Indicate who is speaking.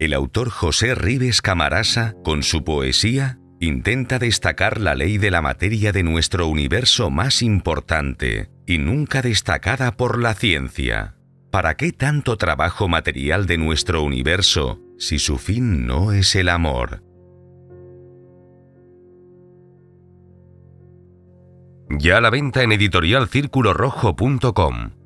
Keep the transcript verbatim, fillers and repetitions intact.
Speaker 1: El autor José Ribes Camarasa, con su poesía, intenta destacar la ley de la materia de nuestro universo más importante y nunca destacada por la ciencia. ¿Para qué tanto trabajo material de nuestro universo si su fin no es el amor? Ya a la venta en editorial círculo rojo punto com.